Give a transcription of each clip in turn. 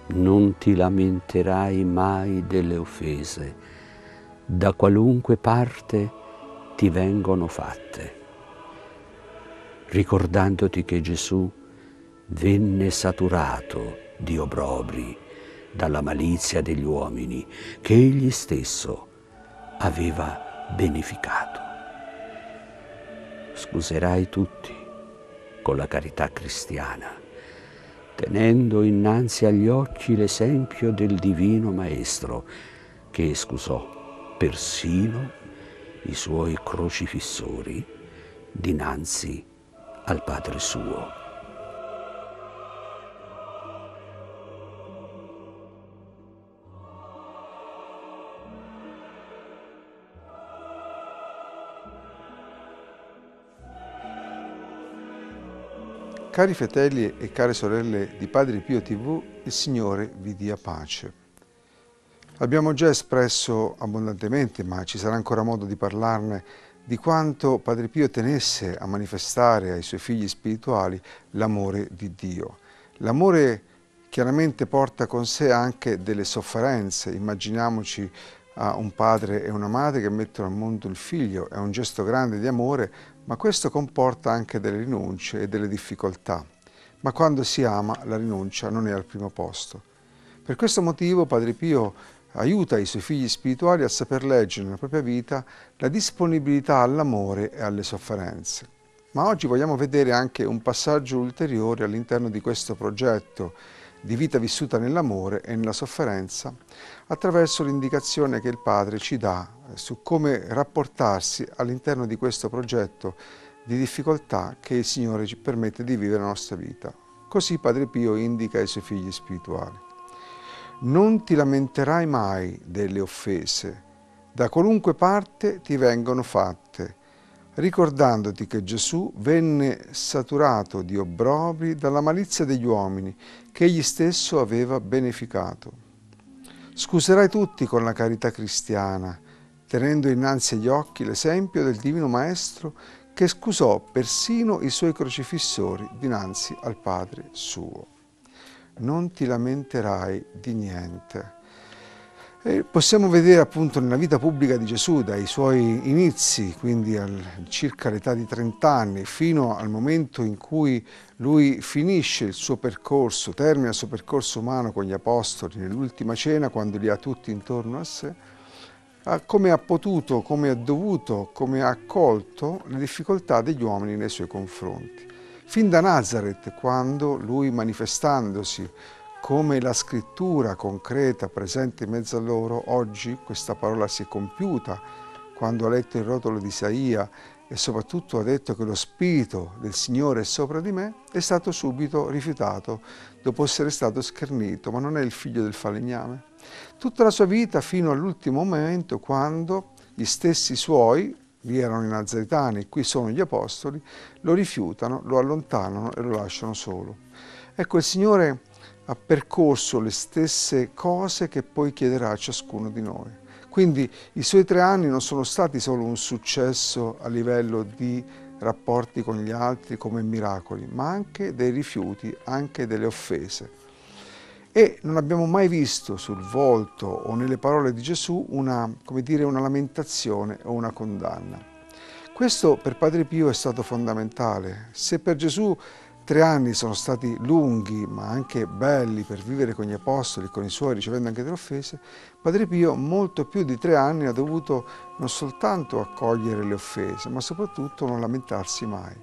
Non ti lamenterai mai delle offese, da qualunque parte ti vengono fatte, ricordandoti che Gesù venne saturato di obbrobri dalla malizia degli uomini che egli stesso aveva beneficato. Scuserai tutti con la carità cristiana, tenendo innanzi agli occhi l'esempio del Divino Maestro, che scusò persino i suoi crocifissori dinanzi al Padre suo. Cari fratelli e care sorelle di Padre Pio TV, il Signore vi dia pace. Abbiamo già espresso abbondantemente, ma ci sarà ancora modo di parlarne, di quanto Padre Pio tenesse a manifestare ai suoi figli spirituali l'amore di Dio. L'amore chiaramente porta con sé anche delle sofferenze. Immaginiamoci un padre e una madre che mettono al mondo il figlio, è un gesto grande di amore, ma questo comporta anche delle rinunce e delle difficoltà. Ma quando si ama, la rinuncia non è al primo posto. Per questo motivo Padre Pio aiuta i suoi figli spirituali a saper leggere nella propria vita la disponibilità all'amore e alle sofferenze. Ma oggi vogliamo vedere anche un passaggio ulteriore all'interno di questo progetto di vita vissuta nell'amore e nella sofferenza, attraverso l'indicazione che il Padre ci dà su come rapportarsi all'interno di questo progetto di difficoltà che il Signore ci permette di vivere la nostra vita. Così Padre Pio indica ai suoi figli spirituali: non ti lamenterai mai delle offese, da qualunque parte ti vengono fatte, ricordandoti che Gesù venne saturato di obbrobri dalla malizia degli uomini che egli stesso aveva beneficato. Scuserai tutti con la carità cristiana, tenendo innanzi agli occhi l'esempio del Divino Maestro che scusò persino i suoi crocifissori dinanzi al Padre suo. Non ti lamenterai di niente. E possiamo vedere appunto nella vita pubblica di Gesù, dai suoi inizi, quindi circa l'età di 30 anni, fino al momento in cui lui finisce il suo percorso, termina il suo percorso umano con gli apostoli nell'ultima cena, quando li ha tutti intorno a sé, come ha potuto, come ha dovuto, come ha accolto le difficoltà degli uomini nei suoi confronti. Fin da Nazareth, quando lui, manifestandosi come la scrittura concreta presente in mezzo a loro, oggi questa parola si è compiuta quando ha letto il rotolo di Isaia e soprattutto ha detto che lo Spirito del Signore è sopra di me, è stato subito rifiutato dopo essere stato schernito, ma non è il figlio del falegname. Tutta la sua vita fino all'ultimo momento, quando gli stessi suoi, lì erano i nazaretani, qui sono gli apostoli, lo rifiutano, lo allontanano e lo lasciano solo. Ecco, il Signore ha percorso le stesse cose che poi chiederà a ciascuno di noi. Quindi i suoi 3 anni non sono stati solo un successo a livello di rapporti con gli altri come miracoli, ma anche dei rifiuti, anche delle offese. E non abbiamo mai visto sul volto o nelle parole di Gesù una lamentazione o una condanna. Questo per Padre Pio è stato fondamentale. Se per Gesù 3 anni sono stati lunghi ma anche belli per vivere con gli apostoli, con i suoi, ricevendo anche delle offese, Padre Pio molto più di 3 anni ha dovuto non soltanto accogliere le offese, ma soprattutto non lamentarsi mai.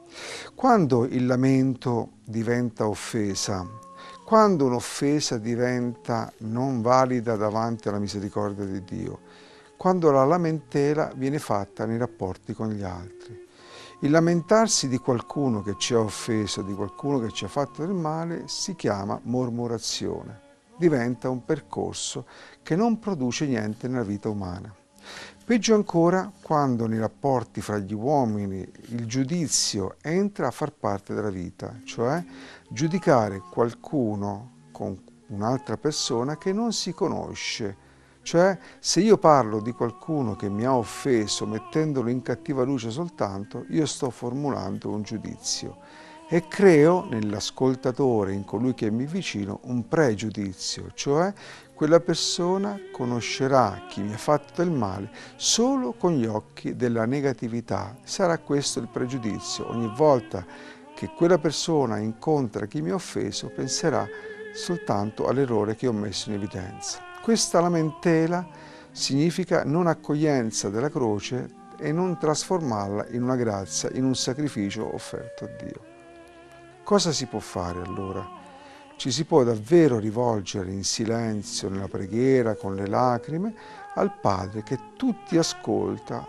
Quando il lamento diventa offesa, quando un'offesa diventa non valida davanti alla misericordia di Dio, quando la lamentela viene fatta nei rapporti con gli altri. Il lamentarsi di qualcuno che ci ha offeso, di qualcuno che ci ha fatto del male, si chiama mormorazione. Diventa un percorso che non produce niente nella vita umana. Peggio ancora quando nei rapporti fra gli uomini il giudizio entra a far parte della vita, cioè giudicare qualcuno con un'altra persona che non si conosce. Cioè, se io parlo di qualcuno che mi ha offeso mettendolo in cattiva luce soltanto, io sto formulando un giudizio. e creo nell'ascoltatore, in colui che mi vicino, un pregiudizio, cioè quella persona conoscerà chi mi ha fatto del male solo con gli occhi della negatività. Sarà questo il pregiudizio. Ogni volta che quella persona incontra chi mi ha offeso, penserà soltanto all'errore che ho messo in evidenza. Questa lamentela significa non accoglienza della croce e non trasformarla in una grazia, in un sacrificio offerto a Dio. Cosa si può fare allora? Ci si può davvero rivolgere in silenzio, nella preghiera, con le lacrime, al Padre che tutti ascolta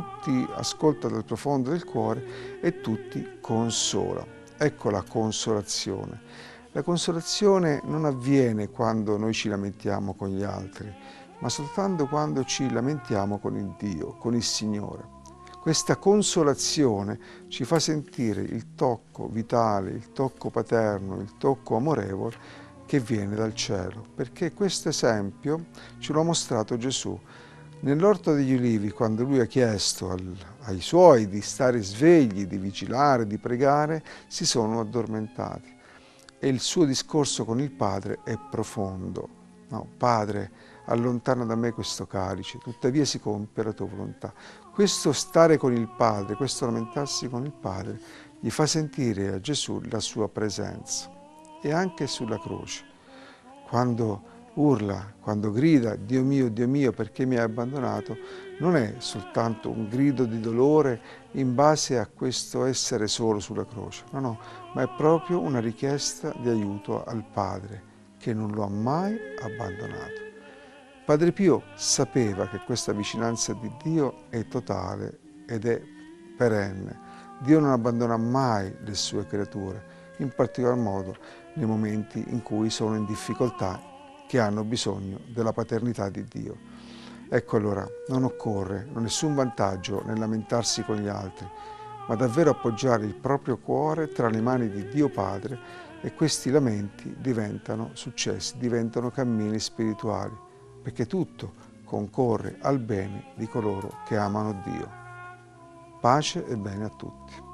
dal profondo del cuore e tutti consola. Ecco la consolazione. La consolazione non avviene quando noi ci lamentiamo con gli altri, ma soltanto quando ci lamentiamo con il Dio, con il Signore. Questa consolazione ci fa sentire il tocco vitale, il tocco paterno, il tocco amorevole che viene dal cielo, perché questo esempio ce l'ha mostrato Gesù. Nell'orto degli Ulivi, quando lui ha chiesto ai suoi di stare svegli, di vigilare, di pregare, si sono addormentati. E il suo discorso con il Padre è profondo. No, Padre, allontana da me questo calice, tuttavia si compie la tua volontà. Questo stare con il Padre, questo lamentarsi con il Padre, gli fa sentire a Gesù la sua presenza. E anche sulla croce, quando urla, quando grida, Dio mio, perché mi hai abbandonato, non è soltanto un grido di dolore in base a questo essere solo sulla croce, no, ma è proprio una richiesta di aiuto al Padre, che non lo ha mai abbandonato. Padre Pio sapeva che questa vicinanza di Dio è totale ed è perenne. Dio non abbandona mai le sue creature, in particolar modo nei momenti in cui sono in difficoltà, che hanno bisogno della paternità di Dio. Ecco allora, non occorre nessun vantaggio nel lamentarsi con gli altri, ma davvero appoggiare il proprio cuore tra le mani di Dio Padre e questi lamenti diventano successi, diventano cammini spirituali, perché tutto concorre al bene di coloro che amano Dio. Pace e bene a tutti.